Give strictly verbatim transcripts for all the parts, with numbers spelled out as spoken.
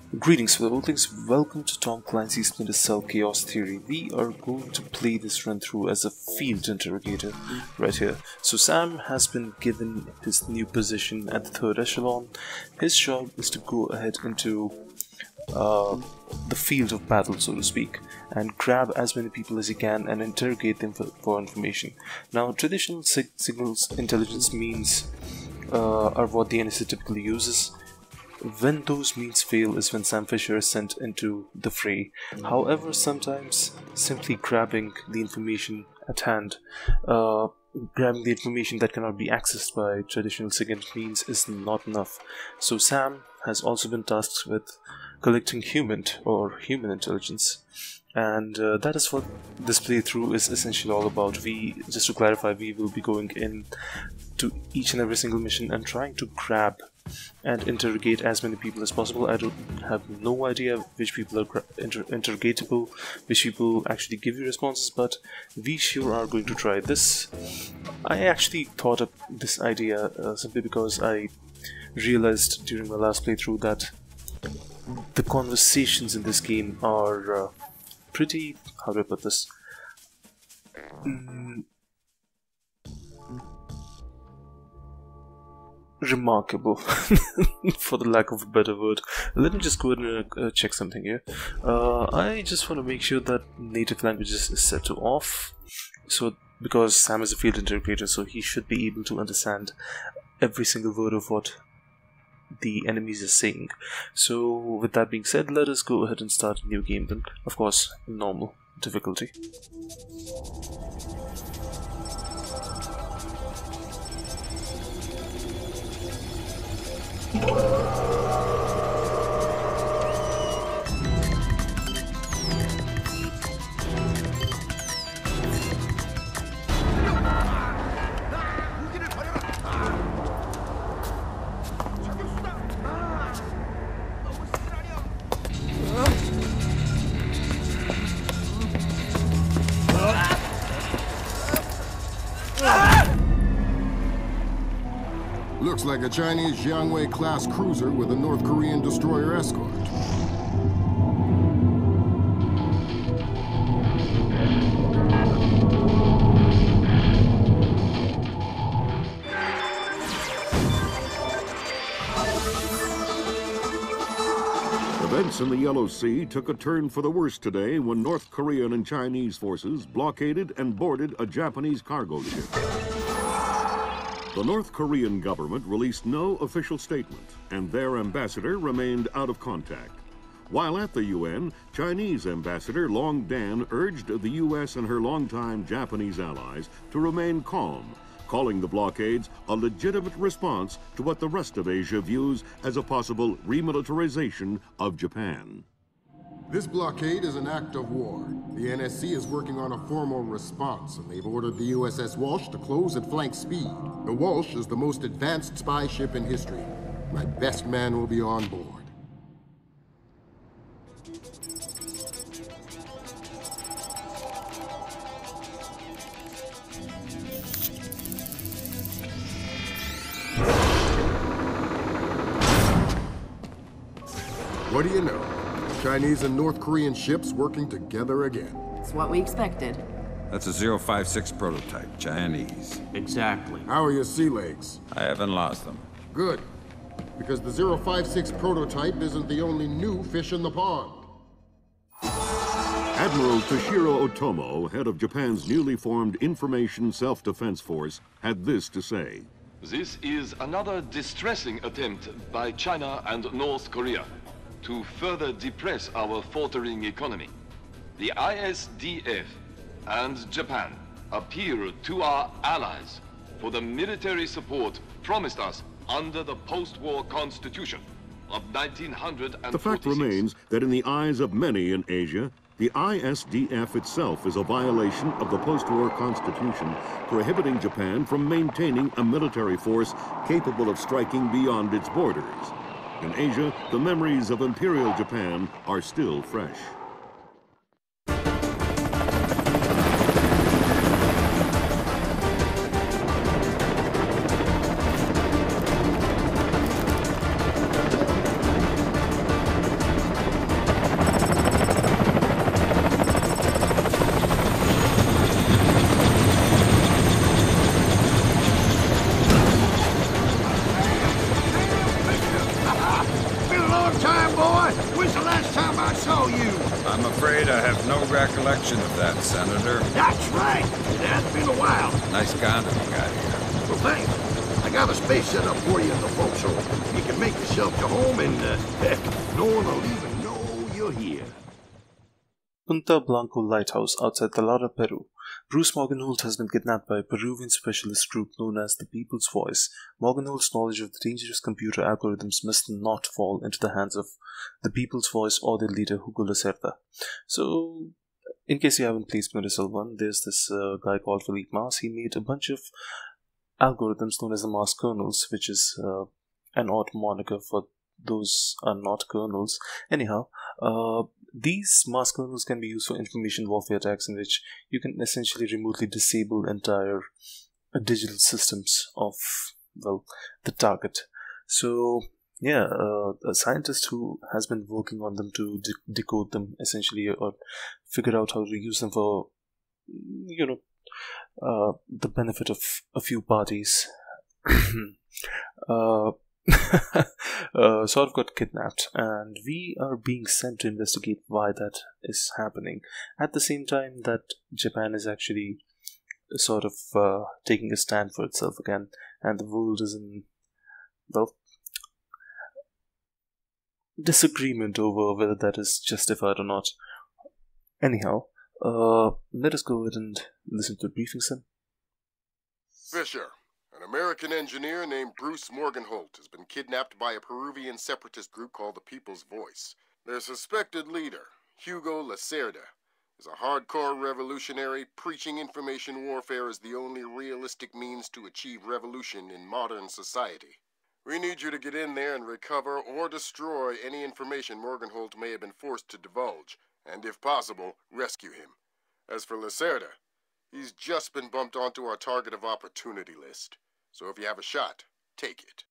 Greetings, fellows. Welcome to Tom Clancy's Splinter Cell Chaos Theory. We are going to play this run through as a field interrogator right here. So Sam has been given his new position at the Third Echelon. His job is to go ahead into uh, the field of battle, so to speak, and grab as many people as he can and interrogate them for, for information. Now, traditional sig signals intelligence means uh, are what the N S A typically uses. When those means fail is when Sam Fisher is sent into the fray. However, sometimes simply grabbing the information at hand, uh, grabbing the information that cannot be accessed by traditional signal means is not enough. So Sam has also been tasked with collecting human or human intelligence. And uh, that is what this playthrough is essentially all about. We, just to clarify, we will be going in to each and every single mission and trying to grab and interrogate as many people as possible. I don't have no idea which people are inter interrogatable, which people actually give you responses, but we sure are going to try this. I actually thought of this idea uh, simply because I realized during my last playthrough that the conversations in this game are uh, pretty, how do I put this? Mm, remarkable, for the lack of a better word. Let me just go ahead and uh, check something here. Uh, I just want to make sure that native languages is set to off, so because Sam is a field interrogator, so he should be able to understand every single word of what the enemies are saying. So with that being said, let us go ahead and start a new game then. Of course, normal difficulty. Looks like a Chinese Jiangwei-class cruiser with a North Korean destroyer escort. Events in the Yellow Sea took a turn for the worse today when North Korean and Chinese forces blockaded and boarded a Japanese cargo ship. The North Korean government released no official statement, and their ambassador remained out of contact. While at the U N, Chinese Ambassador Long Dan urged the U S and her longtime Japanese allies to remain calm, calling the blockades a legitimate response to what the rest of Asia views as a possible remilitarization of Japan. This blockade is an act of war. The N S C is working on a formal response, and they've ordered the U S S Walsh to close at flank speed. The Walsh is the most advanced spy ship in history. My best man will be on board. What do you know? Chinese and North Korean ships working together again. It's what we expected. That's a zero five six prototype, Chinese. Exactly. How are your sea legs? I haven't lost them. Good. Because the zero five six prototype isn't the only new fish in the pond. Admiral Toshiro Otomo, head of Japan's newly formed Information Self-Defense Force, had this to say. This is another distressing attempt by China and North Korea to further depress our faltering economy. The I S D F and Japan appeal to our allies for the military support promised us under the post-war constitution of nineteen forty-six. The fact remains that in the eyes of many in Asia, the I S D F itself is a violation of the post-war constitution, prohibiting Japan from maintaining a military force capable of striking beyond its borders. In Asia, the memories of Imperial Japan are still fresh. recollection of that, Senator. That's right. It has been a while. Nice condom you got here. Well, thanks. I got a space set up for you in the forecastle. You can make yourself to home and, uh, heck, no one will even know you're here. Punta Blanco Lighthouse outside Talara, Peru. Bruce Morgenholt has been kidnapped by a Peruvian specialist group known as the People's Voice. Morgenholt's knowledge of the dangerous computer algorithms must not fall into the hands of the People's Voice or their leader, Hugo Lacerda. So, in case you haven't played Splinter Cell one, there's this uh, guy called Phillip Masse. He made a bunch of algorithms known as the Masse Kernels, which is uh, an odd moniker for those are not kernels. Anyhow, uh, these mass kernels can be used for information warfare attacks in which you can essentially remotely disable entire uh, digital systems of, well, the target. So, yeah, uh, a scientist who has been working on them to de decode them essentially, or figure out how to use them for, you know, uh, the benefit of a few parties. uh, uh, sort of got kidnapped, and we are being sent to investigate why that is happening. At the same time that Japan is actually sort of uh, taking a stand for itself again, and the world is in, well, disagreement over whether that is justified or not. Anyhow, uh, let us go ahead and listen to the briefing, son. Fisher. An American engineer named Bruce Morgenholt has been kidnapped by a Peruvian separatist group called the People's Voice. Their suspected leader, Hugo Lacerda, is a hardcore revolutionary preaching information warfare as the only realistic means to achieve revolution in modern society. We need you to get in there and recover or destroy any information Morgenholt may have been forced to divulge, and if possible, rescue him. As for Lacerda, he's just been bumped onto our target of opportunity list. So if you have a shot, take it.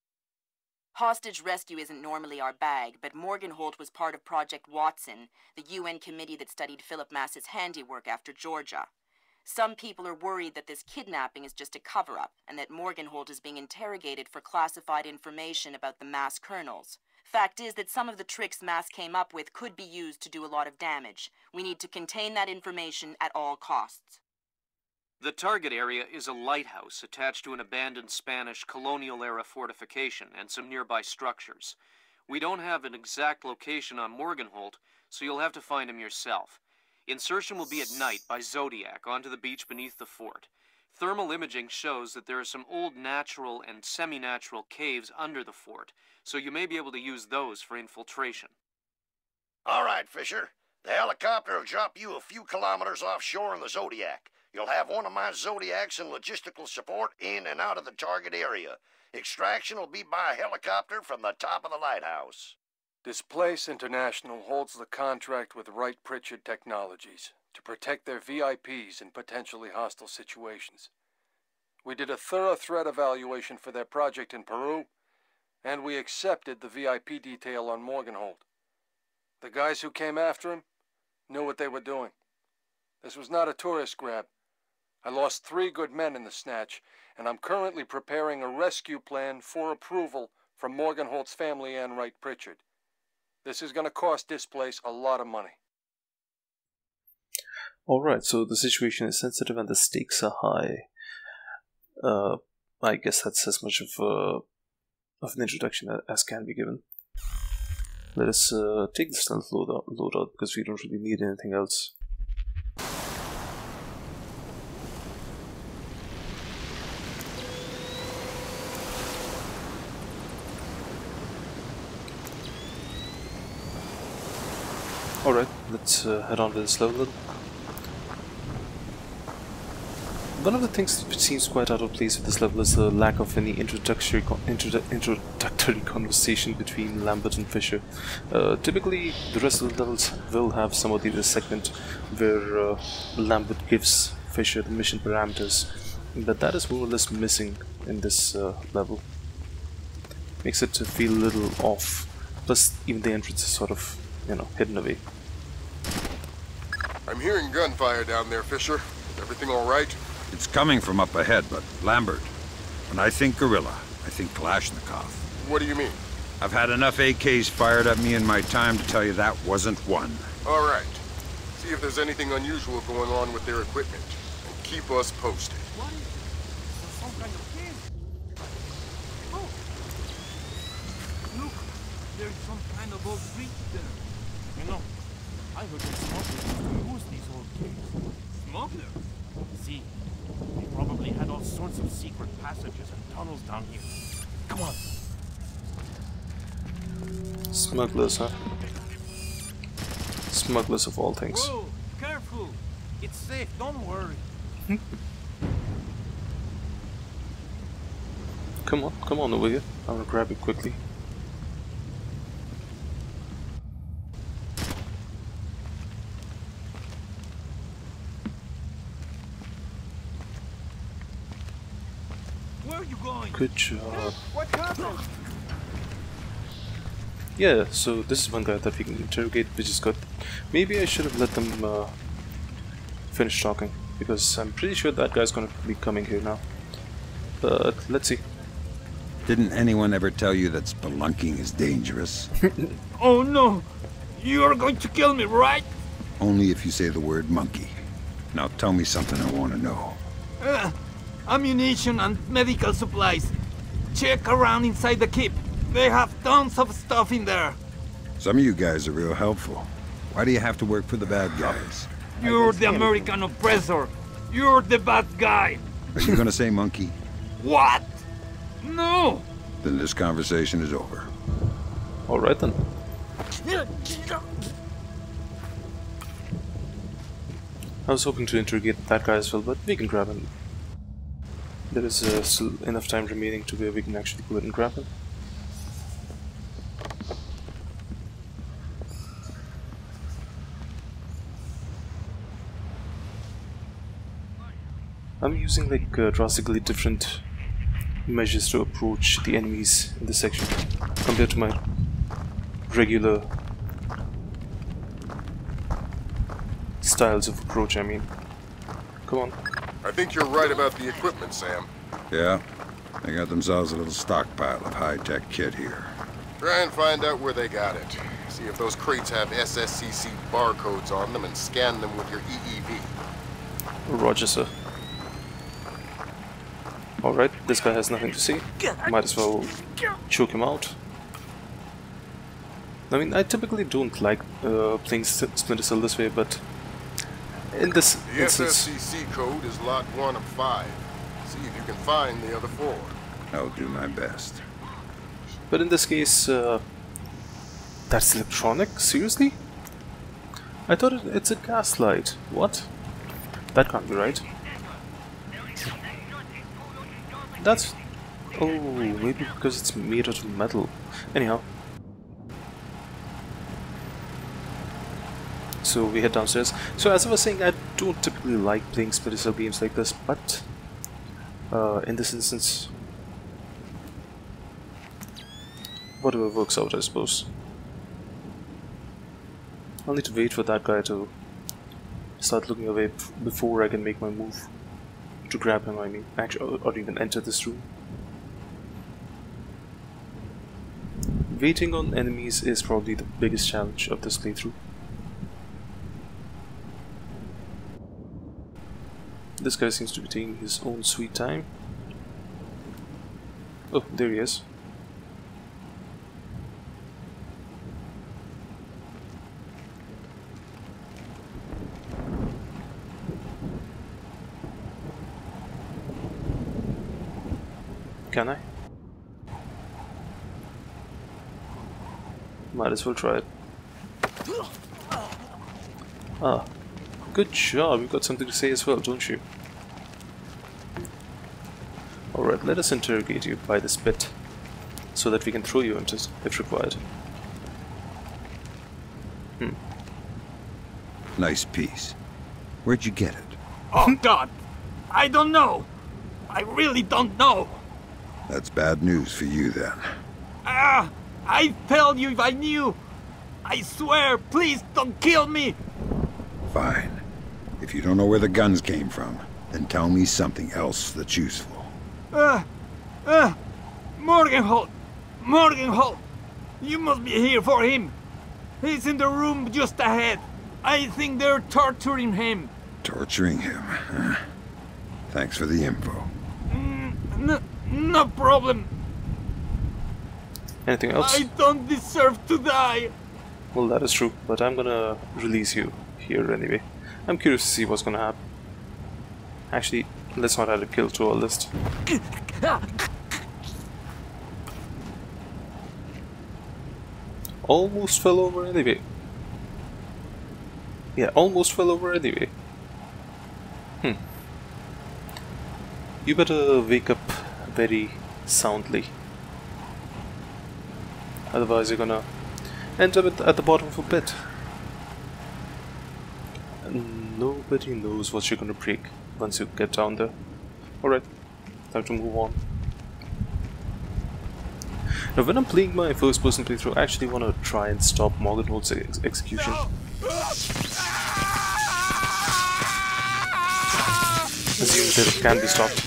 Hostage rescue isn't normally our bag, but Morgenholt was part of Project Watson, the U N committee that studied Phillip Masse's handiwork after Georgia. Some people are worried that this kidnapping is just a cover-up, and that Morgenholt is being interrogated for classified information about the Masse Kernels. Fact is that some of the tricks Masse came up with could be used to do a lot of damage. We need to contain that information at all costs. The target area is a lighthouse attached to an abandoned Spanish colonial-era fortification and some nearby structures. We don't have an exact location on Morgenholt, so you'll have to find him yourself. Insertion will be at night by Zodiac onto the beach beneath the fort. Thermal imaging shows that there are some old natural and semi-natural caves under the fort, so you may be able to use those for infiltration. All right, Fisher. The helicopter will drop you a few kilometers offshore in the Zodiac. You'll have one of my Zodiacs and logistical support in and out of the target area. Extraction will be by helicopter from the top of the lighthouse. Displace International holds the contract with Wright Pritchard Technologies to protect their V I Ps in potentially hostile situations. We did a thorough threat evaluation for their project in Peru, and we accepted the V I P detail on Morgenholt. The guys who came after him knew what they were doing. This was not a tourist grab. I lost three good men in the snatch, and I'm currently preparing a rescue plan for approval from Morgenholt's family and Wright Pritchard. This is going to cost Displace a lot of money. Alright, so the situation is sensitive and the stakes are high. Uh, I guess that's as much of, a, of an introduction as can be given. Let us uh, take the stealth loadout, loadout because we don't really need anything else. Alright, let's uh, head on to this level. One of the things which seems quite out of place with this level is the lack of any introductory con introdu introductory conversation between Lambert and Fisher. Uh, typically, the rest of the levels will have some of the segment where uh, Lambert gives Fisher the mission parameters, but that is more or less missing in this uh, level. Makes it feel a little off. Plus, even the entrance is sort of, you know, hidden away. I'm hearing gunfire down there, Fisher. Everything all right? It's coming from up ahead, but Lambert, when I think guerrilla, I think Kalashnikov. What do you mean? I've had enough A Ks fired at me in my time to tell you that wasn't one. All right. See if there's anything unusual going on with their equipment. And keep us posted. What is it? Some kind of game? Oh! Look, there's some kind of old bridge there. You know, I heard that smugglers use these old caves. Smugglers? See, they probably had all sorts of secret passages and tunnels down here. Come on. Smugglers, huh? Smugglers of all things. Whoa, careful. It's safe, don't worry. Come on, come on over here. I'm gonna grab it quickly. Where are you going? Good job. What happened? Yeah, so this is one guy that we can interrogate, which is good. Maybe I should have let them uh, finish talking, because I'm pretty sure that guy's gonna be coming here now. But let's see. Didn't anyone ever tell you that spelunking is dangerous? Oh no! You're going to kill me, right? Only if you say the word monkey. Now tell me something I want to know. Uh, ammunition and medical supplies. Check around inside the keep. They have tons of stuff in there. Some of you guys are real helpful. Why do you have to work for the bad guys? You're the American oppressor. You're the bad guy. Are you gonna say monkey? What? No! Then this conversation is over. Alright then. I was hoping to interrogate that guy as well, but we can grab him. There is uh, still enough time remaining to where we can actually go ahead and grab him. I'm using like uh, drastically different measures to approach the enemies in this section compared to my regular styles of approach, I mean. Come on. I think you're right about the equipment, Sam. Yeah? They got themselves a little stockpile of high-tech kit here. Try and find out where they got it. See if those crates have S S C C barcodes on them and scan them with your E E V. Roger, sir. Alright, this guy has nothing to say. Might as well choke him out. I mean, I typically don't like uh, playing Splinter Cell this way, but in this The instance... S S C C code is lot one of five. See if you can find the other four. I'll do my best. But in this case, uh, that's electronic? Seriously? I thought it, it's a gas light. What? That can't be right. That's... oh, maybe because it's made out of metal. Anyhow. So we head downstairs. So as I was saying, I don't typically like playing Splinter Cell games like this, but uh, in this instance, whatever works out, I suppose. I'll need to wait for that guy to start looking away before I can make my move. To grab him, I mean, actually, or even enter this room. Waiting on enemies is probably the biggest challenge of this playthrough. This guy seems to be taking his own sweet time. Oh, there he is. Can I? Might as well try it. Ah, good job. You've got something to say as well, don't you? Alright, let us interrogate you by this bit, so that we can throw you into it if required. Hmm. Nice piece. Where'd you get it? Oh God! I don't know! I really don't know! That's bad news for you, then. Ah! I'd tell you if I knew! I swear, please don't kill me! Fine. If you don't know where the guns came from, then tell me something else that's useful. Uh, uh, Morgenholt! Morgenholt! You must be here for him! He's in the room just ahead. I think they're torturing him. Torturing him, huh? Thanks for the info. Mm, no, no problem. Anything else? I don't deserve to die. Well, that is true, but I'm gonna release you here anyway. I'm curious to see what's gonna happen. Actually, let's not add a kill to our list. Almost fell over anyway. Yeah, almost fell over anyway. Hmm. You better wake up very soundly. Otherwise you're gonna end up at the bottom of a pit. And nobody knows what you're gonna break once you get down there. Alright, time to move on. Now when I'm playing my first person playthrough, I actually want to try and stop Morgenholt's ex execution. Assume that it can be stopped.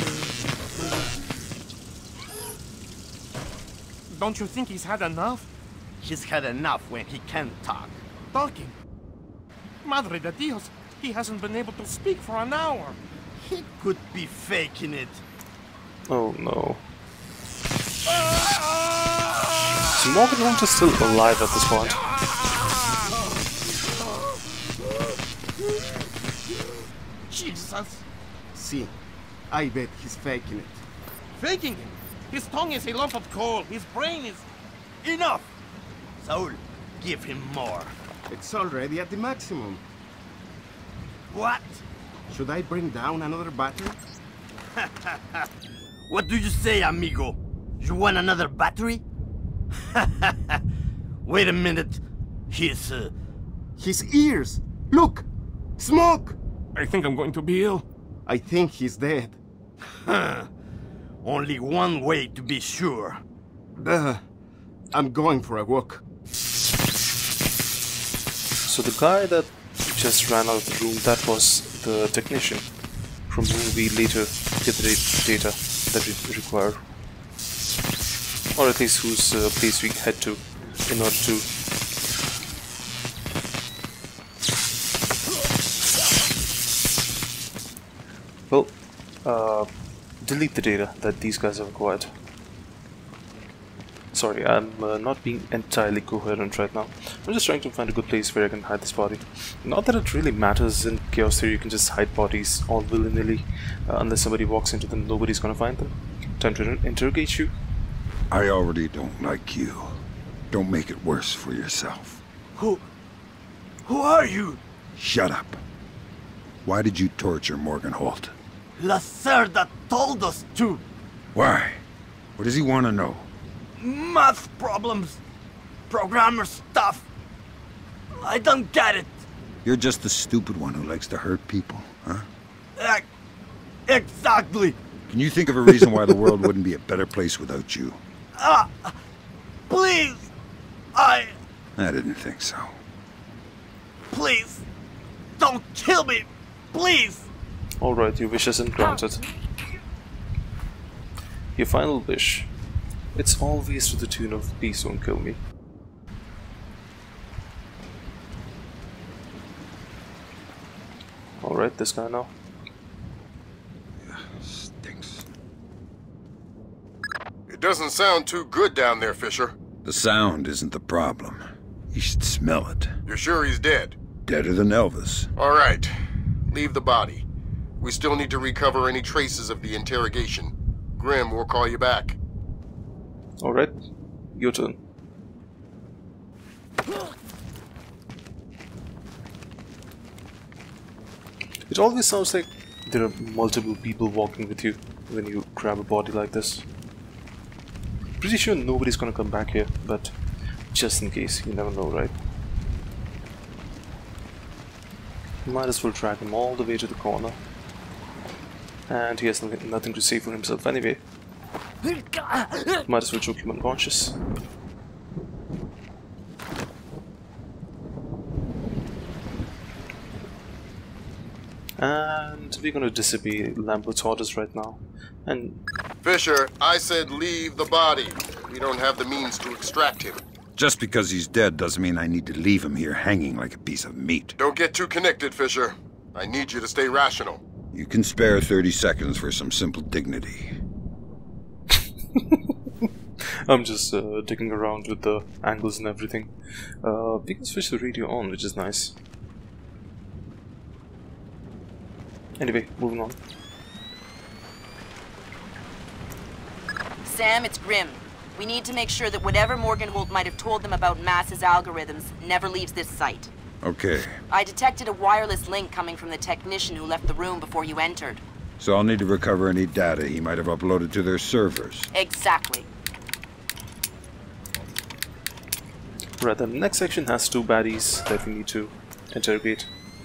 Don't you think he's had enough? He's had enough when he can't talk. Talking? Madre de Dios, he hasn't been able to speak for an hour. He could be faking it. Oh no. So Morgenholt is still alive at this point. Jesus! See, I bet he's faking it. Faking him? His tongue is a lump of coal. His brain is... Enough! Saul, give him more. It's already at the maximum. What? Should I bring down another battery? What do you say, amigo? You want another battery? Wait a minute. His, uh... His ears! Look! Smoke! I think I'm going to be ill. I think he's dead. Only one way to be sure. Uh, I'm going for a walk. So the guy that just ran out of the room, that was the technician from whom we later get the data that we require. Or at least whose uh, place we head to in order to... Well, uh, delete the data that these guys have acquired. Sorry, I'm uh, not being entirely coherent right now. I'm just trying to find a good place where I can hide this body. Not that it really matters in Chaos Theory, you can just hide bodies all willy-nilly. Uh, unless somebody walks into them, nobody's gonna find them. Time to interrogate you. I already don't like you. Don't make it worse for yourself. Who... Who are you? Shut up. Why did you torture Morgenholt? Lacerda told us to. Why? What does he want to know? Math problems. Programmer stuff. I don't get it. You're just the stupid one who likes to hurt people, huh? Uh, exactly. Can you think of a reason why the world wouldn't be a better place without you? Ah, uh, please. I... I didn't think so. Please. Don't kill me. Please. Alright, your wish isn't granted. Your final wish. It's always to the tune of please don't kill me. Alright, this guy now. Stinks. It doesn't sound too good down there, Fisher. The sound isn't the problem. You should smell it. You're sure he's dead? Deader than Elvis. All right. Leave the body. We still need to recover any traces of the interrogation. Grim will call you back. Alright, your turn. It always sounds like there are multiple people walking with you when you grab a body like this. Pretty sure nobody's gonna come back here, but just in case, you never know, right? Might as well drag him all the way to the corner. And he has nothing, nothing to say for himself anyway. Might as well choke him unconscious. And we're gonna disobey Lambert's orders right now. And Fisher, I said leave the body. We don't have the means to extract him. Just because he's dead doesn't mean I need to leave him here hanging like a piece of meat. Don't get too connected, Fisher. I need you to stay rational. You can spare thirty seconds for some simple dignity. I'm just uh, digging around with the angles and everything. Uh, we can switch the radio on, which is nice. Anyway, moving on. Sam, it's Grim. We need to make sure that whatever Morgenholt might have told them about Masse's algorithms never leaves this site. Okay. I detected a wireless link coming from the technician who left the room before you entered. So I'll need to recover any data he might have uploaded to their servers. Exactly. Right, the next section has two baddies that we need to interrogate.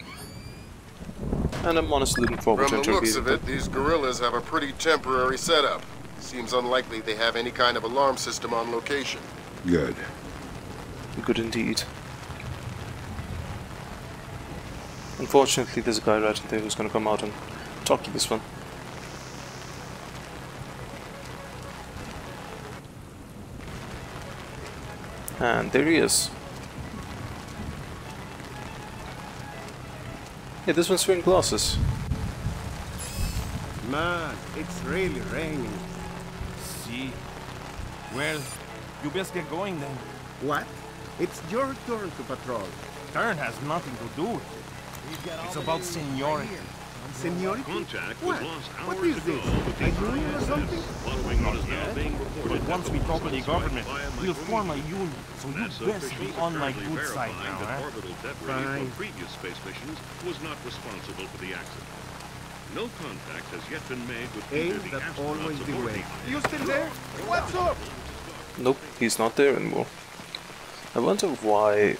And I'm honestly looking forward From to the looks interrogating of it, these guerrillas have a pretty temporary setup. Seems unlikely they have any kind of alarm system on location. Good. Good indeed. Unfortunately, there's a guy right there who's going to come out and talk to this one. And there he is. Yeah, this one's wearing glasses. Man, it's really raining. See? Well, you best get going then. What? It's your turn to patrol. Turn has nothing to do with it. It's about seniority. Seniority? Contact What? was lost What hours is ago this? with the A union or something? following what is now being reported. But once we talk to the government, we'll form a union. So you NASA best be officials on my apparently good side verifying now, that eh? orbital debris Fine. from previous space missions was not responsible for the accident. No contact has yet been made with either Ain't the that astronauts always the aboard way? the You still there? What's up? Nope, he's not there anymore. I wonder why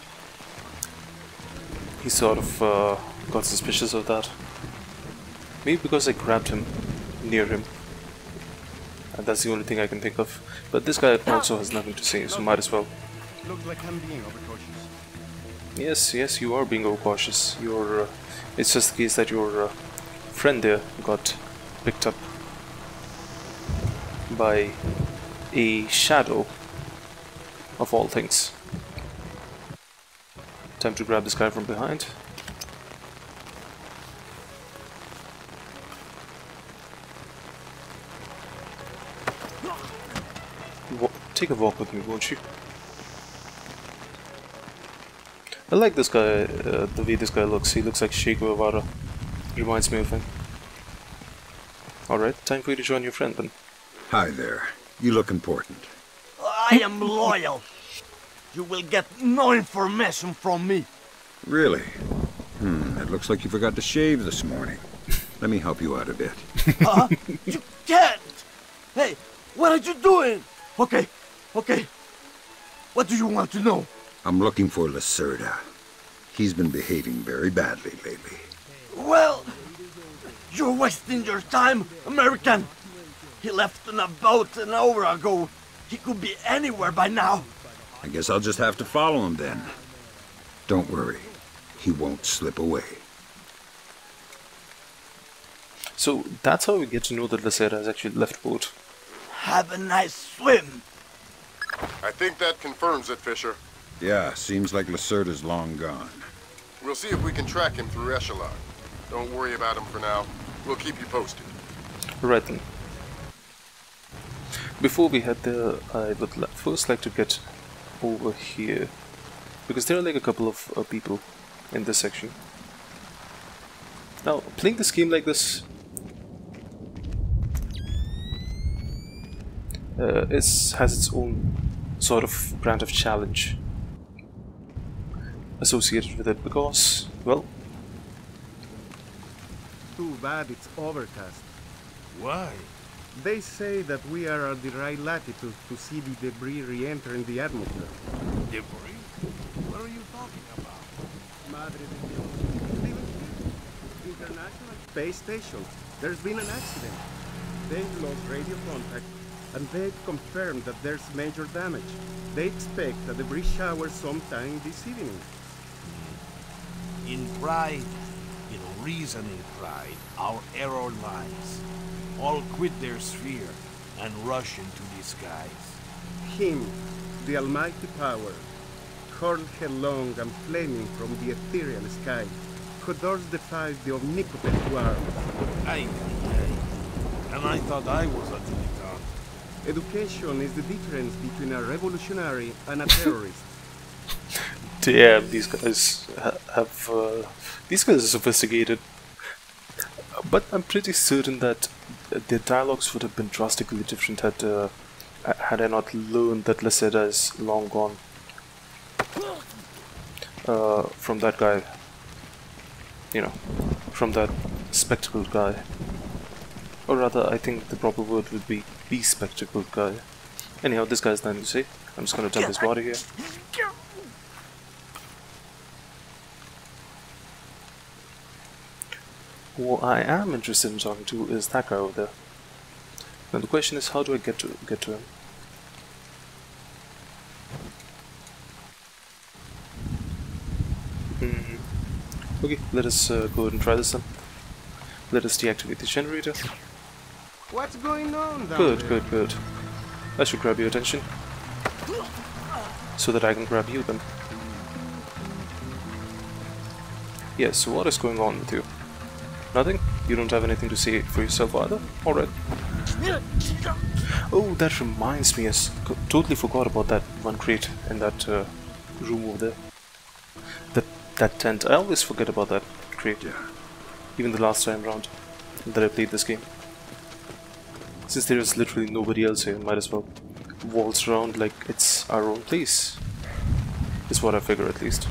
he sort of uh, got suspicious of that. Maybe because I grabbed him near him. And that's the only thing I can think of. But this guy also has nothing to say, so might as well. Looks like I'm being overcautious. Yes, yes, you are being overcautious. You're, uh, it's just the case that your uh, friend there got picked up by a shadow, of all things. Time to grab this guy from behind. Wa- take a walk with me, won't you? I like this guy, uh, the way this guy looks. He looks like Che Guevara. Reminds me of him. Alright, time for you to join your friend then. Hi there. You look important. I am loyal. You will get no information from me. Really? Hmm, it looks like you forgot to shave this morning. Let me help you out a bit. Huh? You can't! Hey, what are you doing? Okay, okay. What do you want to know? I'm looking for Lacerda. He's been behaving very badly lately. Well, you're wasting your time, American. He left on a boat an hour ago. He could be anywhere by now. I guess I'll just have to follow him then. Don't worry. He won't slip away. So that's how we get to know that Lacerda has actually left boat. Have a nice swim. I think that confirms it, Fisher. Yeah, seems like Lacerda's long gone. We'll see if we can track him through Echelon. Don't worry about him for now. We'll keep you posted. Right then. Before we head there, I would li first like to get over here. Because there are like a couple of uh, people in this section. Now, playing this game like this uh, is, has its own sort of brand of challenge associated with it because, well... Too bad it's overcast. Why? They say that we are at the right latitude to see the debris re-enter the atmosphere. Debris? What are you talking about? Madre de Dios. International Space Station. There's been an accident. They've lost radio contact, and they've confirmed that there's major damage. They expect a debris shower sometime this evening. In pride, in reasoning pride, our error lies. All quit their sphere and rush into the skies. Him. the almighty power, hurled headlong and flaming from the ethereal sky, who thus defies the omnipotent to arms. Aye, aye. And I thought I was a Tilican. Education is the difference between a revolutionary and a terrorist. Damn, these guys ha have... Uh, these guys are sophisticated. But I'm pretty certain that their dialogues would have been drastically different had, uh, had I not learned that Lacerda is long gone. Uh, from that guy. You know, from that spectacled guy. Or rather, I think the proper word would be bespectacled guy. Anyhow, this guy's nothing to say. I'm just gonna dump his body here. Who I am interested in talking to is that guy over there. Now the question is, how do I get to get to him? Mm. Okay, let us uh, go ahead and try this then. Let us deactivate the generator. What's going on down Good, there? good, good. I should grab your attention. So that I can grab you then. Yes, so what is going on with you? Nothing? You don't have anything to say for yourself either? Alright. Oh, that reminds me, I s totally forgot about that one crate in that uh, room over there. That, that tent, I always forget about that crate. Yeah. Even the last time round that I played this game. Since there is literally nobody else here, might as well waltz around like it's our own place. Is what I figure at least.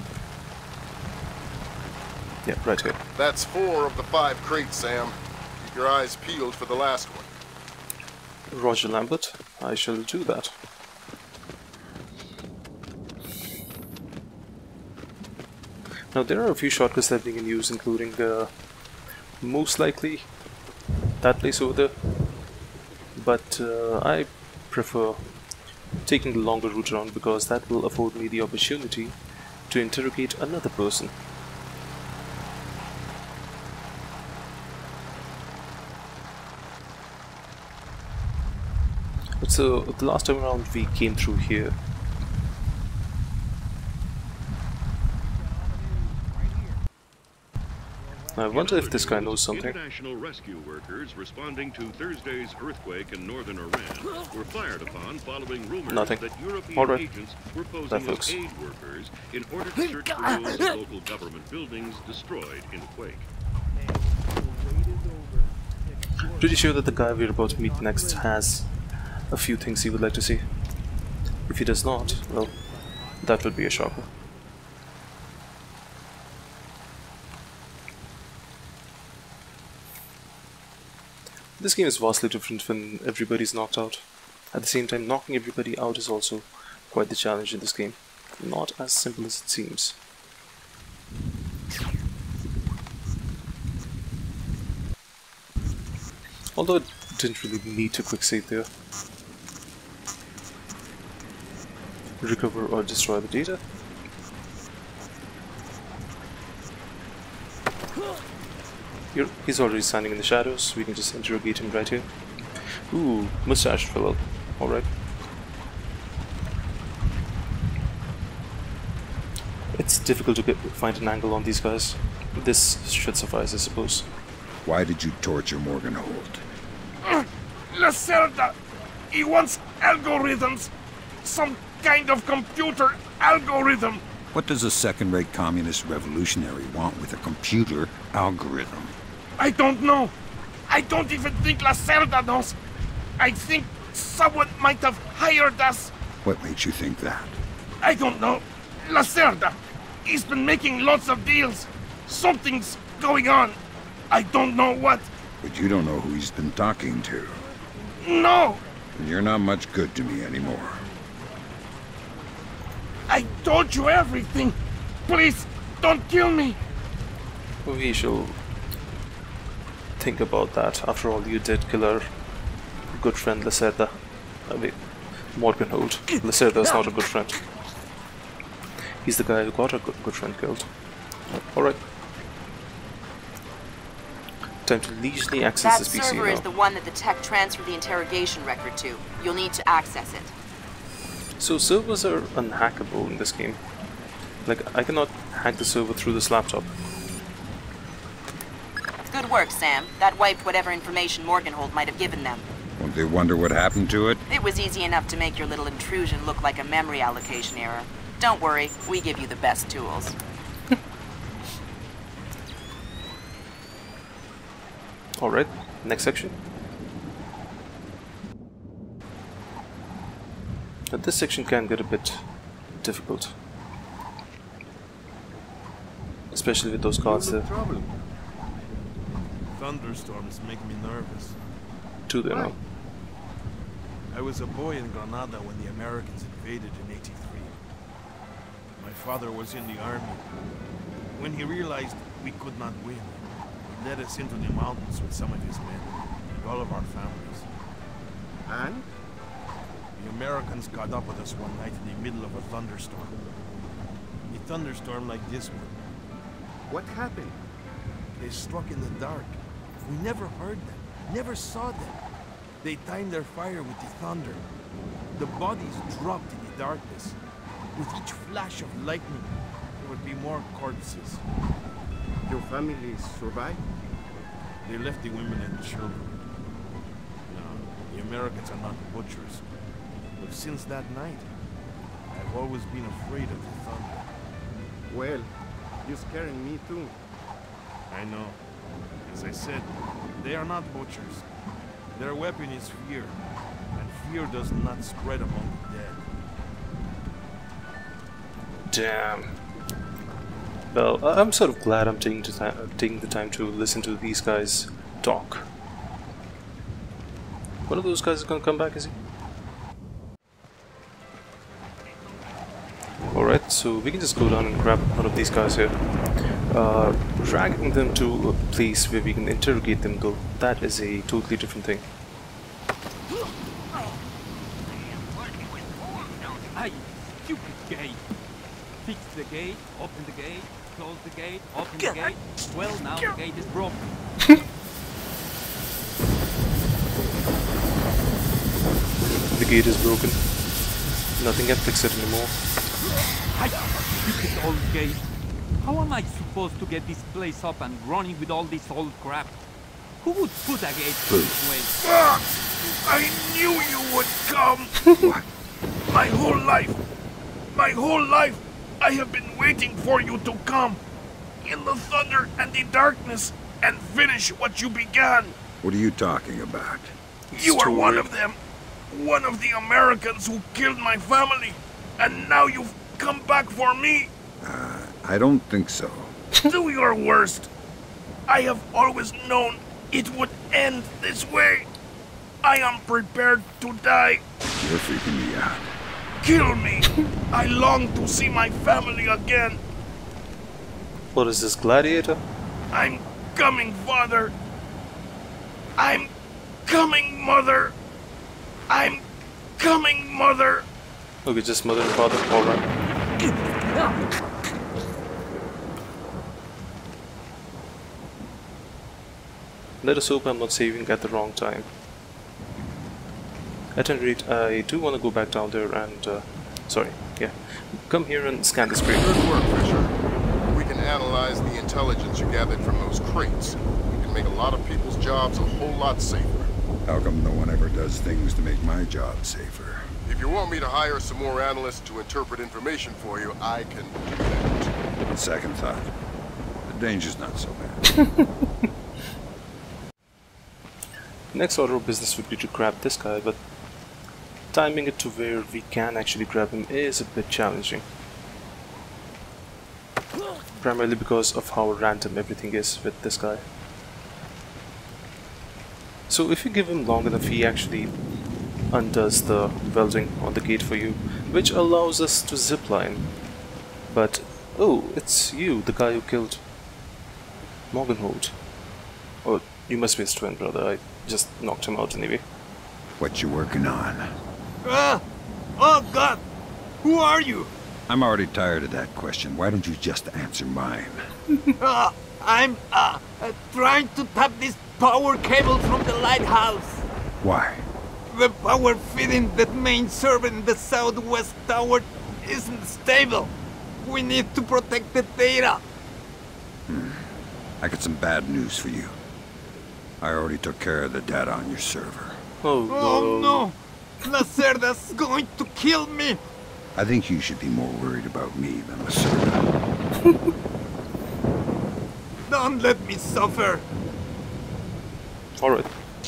Yeah, right here. That's four of the five crates, Sam. Keep your eyes peeled for the last one. Roger Lambert, I shall do that. Now there are a few shortcuts that we can use, including uh, most likely that place over there. But uh, I prefer taking the longer route around because that will afford me the opportunity to interrogate another person. But so, the last time around we came through here. I wonder if this guy knows something. International rescue workers responding to Thursday's earthquake in northern Iran were fired upon following rumors Nothing. that European Alright. agents were That posing folks. as aid workers in order to search for ruins of local government buildings destroyed in the quake. Pretty sure that the guy we're about to meet next has a few things he would like to see. If he does not, well, that would be a shocker. This game is vastly different when everybody's knocked out. At the same time, knocking everybody out is also quite the challenge in this game. Not as simple as it seems. Although it didn't really need to quick save there. Recover or destroy the data. Here, he's already standing in the shadows, we can just interrogate him right here. Ooh, mustache fellow. Alright. It's difficult to get, find an angle on these guys. This should suffice, I suppose. Why did you torture Morgenholt? Lacerda! He wants algorithms! Some kind of computer algorithm! What does a second-rate communist revolutionary want with a computer algorithm? I don't know. I don't even think Lacerda knows. I think someone might have hired us. What makes you think that? I don't know. Lacerda, he's been making lots of deals. Something's going on. I don't know what. But you don't know who he's been talking to. No! And you're not much good to me anymore. I told you everything. Please, don't kill me. We shall think about that. After all, you did kill our good friend Lacerda. I mean, Morgenholt. Lacerda is not a good friend. He's the guy who got a good, good friend killed. Alright. Time to leisurely access That this P C server now. is the one that the tech transferred the interrogation record to. You'll need to access it. So servers are unhackable in this game. Like, I cannot hack the server through this laptop. Good work, Sam. That wiped whatever information Morgenholt might have given them. Won't they wonder what happened to it? It was easy enough to make your little intrusion look like a memory allocation error. Don't worry, we give you the best tools. Alright, next section. But this section can get a bit difficult. Especially with those cards there. Thunderstorms make me nervous. Two there now. I was a boy in Granada when the Americans invaded in eighty-three. My father was in the army. When he realized we could not win, he led us into the mountains with some of his men and all of our families. And? The Americans caught up with us one night in the middle of a thunderstorm. A thunderstorm like this one. What happened? They struck in the dark. We never heard them, never saw them. They timed their fire with the thunder. The bodies dropped in the darkness. With each flash of lightning, there would be more corpses. Your family survived? They left the women and children. No, the Americans are not butchers. But since that night, I've always been afraid of the thunder. Well, you're scaring me too. I know. As I said, they are not butchers. Their weapon is fear, and fear does not spread among the dead. Damn. Well, I'm sort of glad I'm taking, to taking the time to listen to these guys talk. One of those guys is gonna come back, is he? Alright, so we can just go down and grab one of these guys here. Uh, dragging them to a place where we can interrogate them, though, that is a totally different thing. Hey, stupid gate! Fix the gate, open the gate, close the gate, open the gate. Well, now the gate is broken. The gate is broken. Nothing can fix it anymore. Hey, stupid old gate! How am I supposed to get this place up and running with all this old crap? Who would put a gate this way? Ah, I knew you would come! What? My whole life, my whole life, I have been waiting for you to come. In the thunder and the darkness, and finish what you began. What are you talking about? You are one of them. One of the Americans who killed my family. And now you've come back for me. Uh, I don't think so. Do your worst. I have always known it would end this way. I am prepared to die. You're freaking me out. Kill me. I long to see my family again. What is this, Gladiator? I'm coming, father. I'm coming, mother. I'm coming, mother. Okay, just mother and father, alright. Let us hope I'm not saving at the wrong time. At any rate, I do want to go back down there and, uh, sorry, yeah, come here and scan this crate. Good work, Fisher. We can analyze the intelligence you gathered from those crates. We can make a lot of people's jobs a whole lot safer. How come no one ever does things to make my job safer? If you want me to hire some more analysts to interpret information for you, I can do that. On second thought, the danger's not so bad. Next order of business would be to grab this guy, but timing it to where we can actually grab him is a bit challenging. Primarily because of how random everything is with this guy. So if you give him long enough, he actually undoes the welding on the gate for you, which allows us to zipline. But, oh, it's you, the guy who killed Morgenholt. Oh, you must be his twin brother. I just knocked him out anyway. What you working on? Ah! Oh God! Who are you? I'm already tired of that question. Why don't you just answer mine? uh, I'm uh, uh, trying to tap this power cable from the lighthouse. Why? The power feeding the main server in the southwest tower isn't stable. We need to protect the data. Hmm. I got some bad news for you. I already took care of the data on your server. Oh no. Oh no! Lacerda's going to kill me! I think you should be more worried about me than Lacerda. Don't let me suffer! Alright.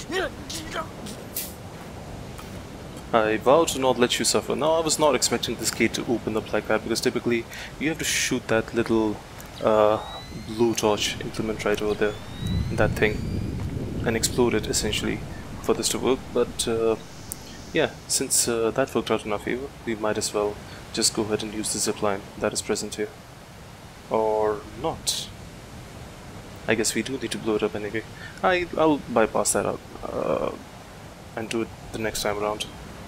I vow to not let you suffer. Now, I was not expecting this gate to open up like that, because typically you have to shoot that little uh, blue torch implement right over there, that thing, and explode it essentially for this to work. But uh, yeah, since uh, that worked out in our favor, we might as well just go ahead and use the zipline that is present here. Or not. I guess we do need to blow it up anyway. I, I'll bypass that out uh, and do it the next time around.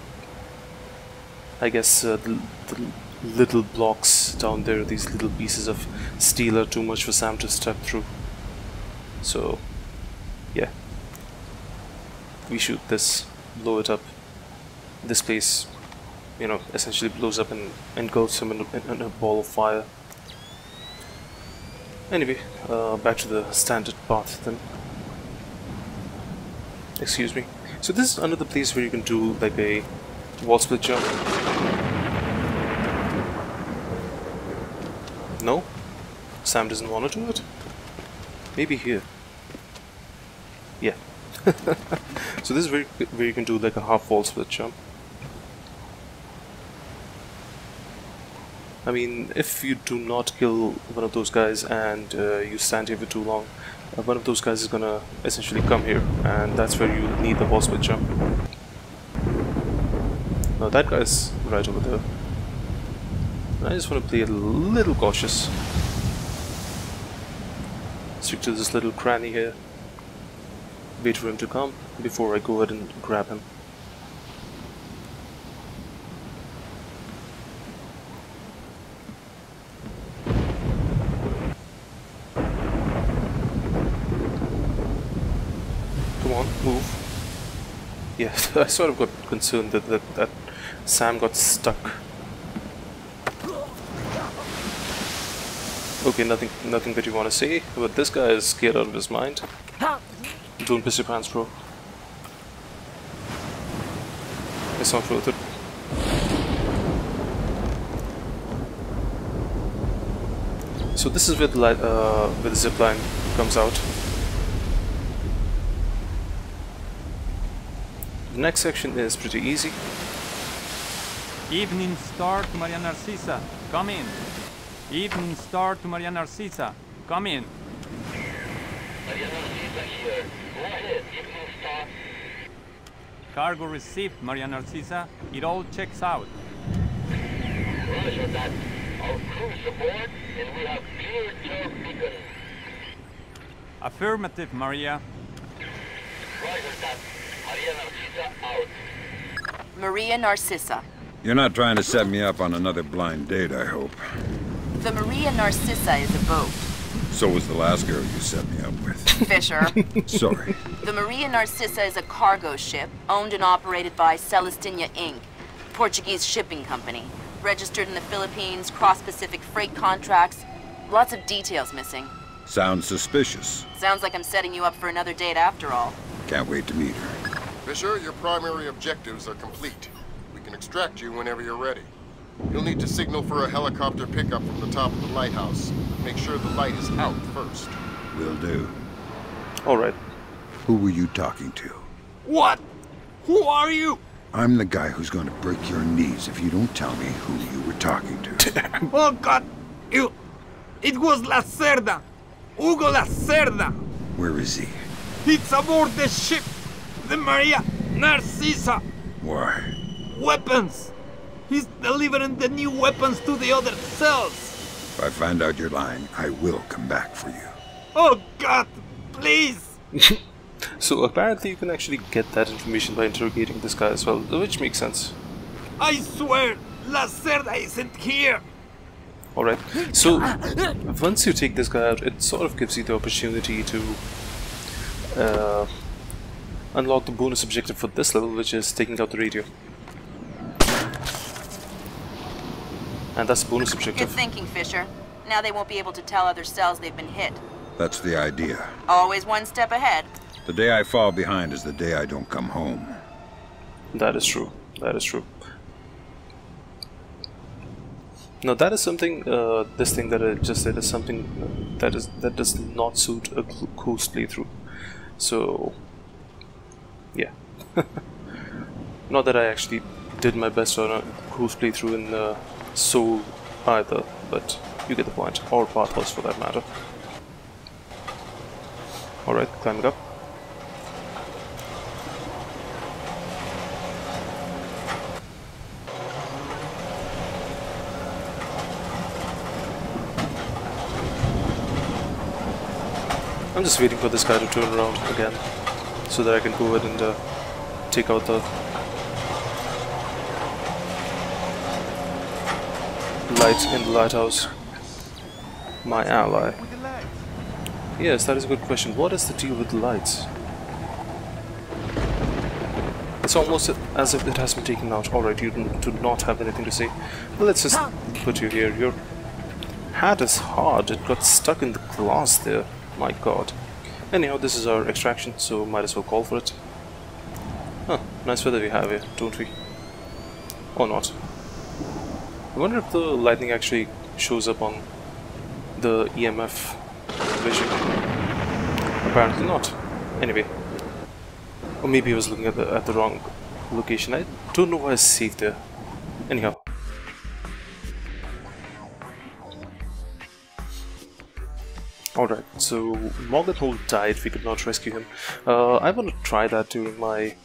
I guess uh, the, the little blocks down there, these little pieces of steel, are too much for Sam to step through. So, yeah. We shoot this, blow it up. This place, you know, essentially blows up and engulfs him in a, in a ball of fire. Anyway, uh, back to the standard path then. Excuse me. So this is another place where you can do like a wall split jump. No? Sam doesn't want to do it? Maybe here. Yeah. So this is where, where you can do like a half wall split jump. I mean, if you do not kill one of those guys and uh, you stand here for too long, uh, one of those guys is gonna essentially come here, and that's where you need the wall split jump. Now that guy's right over there. I just want to play a little cautious. Stick to this little cranny here. Wait for him to come before I go ahead and grab him. Move. Yeah, I sort of got concerned that, that, that Sam got stuck. Okay, nothing nothing that you want to say, but this guy is scared out of his mind. Don't piss your pants, bro. It's not worth it. So this is where the, light, uh, where the zipline comes out. The next section is pretty easy. Evening star to Maria Narcisa, come in. Evening star to Maria Narcisa, come in. Maria Narcisa here. Go ahead, evening star. Cargo received, Maria Narcisa. It all checks out. Roger that. Our crew's aboard and we have cleared your beacon. Affirmative, Maria. Roger that. Maria Narcisa out. Maria Narcisa. You're not trying to set me up on another blind date, I hope. The Maria Narcisa is a boat. So was the last girl you set me up with. Fisher. Sorry. The Maria Narcisa is a cargo ship owned and operated by Celestina Incorporated, Portuguese shipping company. Registered in the Philippines, cross-Pacific freight contracts. Lots of details missing. Sounds suspicious. Sounds like I'm setting you up for another date after all. Can't wait to meet her. Fisher, your primary objectives are complete. We can extract you whenever you're ready. You'll need to signal for a helicopter pickup from the top of the lighthouse. Make sure the light is out first. Will do. Alright. Who were you talking to? What? Who are you? I'm the guy who's going to break your knees if you don't tell me who you were talking to. Oh God! You... It was Lacerda! Hugo Lacerda! Where is he? It's aboard the ship! The Maria Narcisa! Why? Weapons! He's delivering the new weapons to the other cells! If I find out you're lying, I will come back for you. Oh God! Please! So apparently you can actually get that information by interrogating this guy as well, which makes sense. I swear, Lacerda isn't here! Alright, so once you take this guy out, it sort of gives you the opportunity to uh, unlock the bonus objective for this level, which is taking out the radio. And that's the bonus objective. Good thinking, Fisher. Now they won't be able to tell other cells they've been hit. That's the idea. Always one step ahead. The day I fall behind is the day I don't come home. That is true. That is true. Now that is something, uh, this thing that I just said is something that is that does not suit a coast playthrough. So, yeah. Not that I actually did my best on a coast playthrough in uh, Seoul either, but you get the point. Or Bathhouse for that matter. Alright, climbing up. I'm just waiting for this guy to turn around again so that I can go ahead and uh, take out the light in the lighthouse. My ally. Yes, that is a good question. What is the deal with the lights? It's almost as if it has been taken out. Alright, you do not have anything to say. Well, let's just put you here. Your hat is hard. It got stuck in the glass there. My god. Anyhow, this is our extraction, so might as well call for it. Huh, nice weather we have here, don't we? Or not. I wonder if the lightning actually shows up on the E M F vision. Apparently not. Anyway. Or maybe I was looking at the, at the wrong location. I don't know why I saved there. Anyhow. Alright, so Morgenholt died, we could not rescue him. Uh, I want to try that during my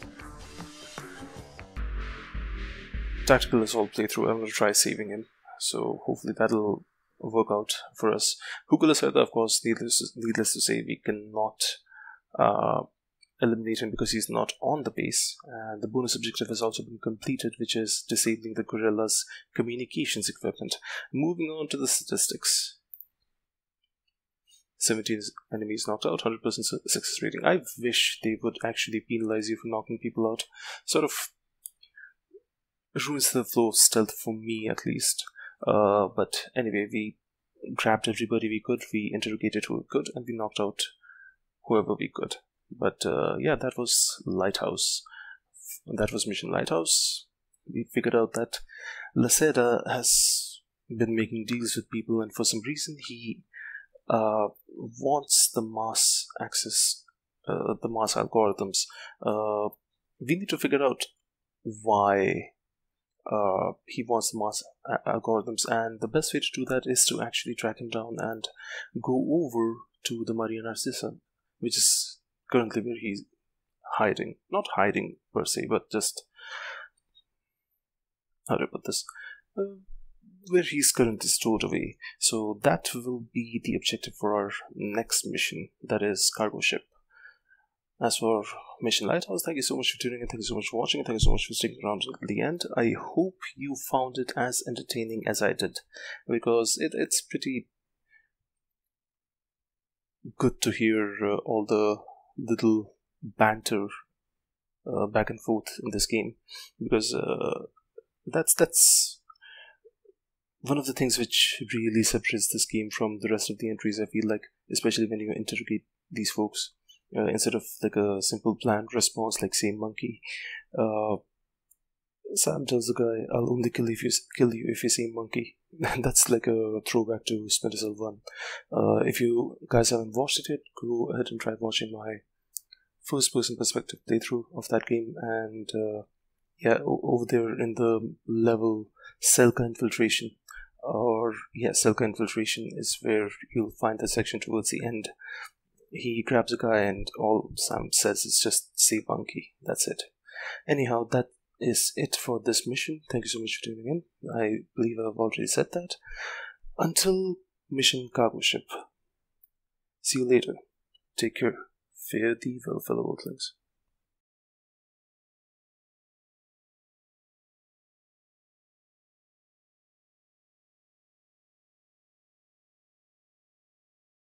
tactical assault playthrough. I'm going to try saving him, so hopefully that'll work out for us. Hugo Lacerda, of course, needless, needless to say, we cannot uh, eliminate him because he's not on the base. And the bonus objective has also been completed, which is disabling the guerrilla's communications equipment. Moving on to the statistics. seventeen enemies knocked out, one hundred percent success rating. I wish they would actually penalize you for knocking people out. Sort of ruins the flow of stealth for me, at least. Uh, but anyway, we grabbed everybody we could, we interrogated who we could, and we knocked out whoever we could. But uh, yeah, that was Lighthouse. That was Mission Lighthouse. We figured out that Lacerda has been making deals with people, and for some reason he Uh, wants the mass access, uh, the mass algorithms. Uh, we need to figure out why uh, he wants the mass algorithms, and the best way to do that is to actually track him down and go over to the Maria Narcissa, which is currently where he's hiding. Not hiding per se, but just, how do I put this? Uh, where he's currently stored away. So that will be the objective for our next mission, that is cargo ship. As for Mission Lighthouse, thank you so much for tuning in, thank you so much for watching, and thank you so much for sticking around to the end. I hope you found it as entertaining as I did, because it, it's pretty good to hear uh, all the little banter uh, back and forth in this game, because uh, that's that's one of the things which really separates this game from the rest of the entries, I feel like, especially when you interrogate these folks. Uh, instead of like a simple planned response like say monkey, uh, Sam tells the guy, I'll only kill, if you, kill you if you say monkey. That's like a throwback to Splinter Cell one. Uh, if you guys haven't watched it yet, go ahead and try watching my first person perspective playthrough of that game. And uh, yeah, over there in the level Selka Infiltration, or yeah, Selka Infiltration is where you'll find the section towards the end. He grabs a guy and all Sam says is just say monkey. That's it. Anyhow, that is it for this mission. Thank you so much for tuning in. I believe I've already said that. Until Mission Cargo Ship. See you later. Take care. Fare thee well, fellow Earthlings.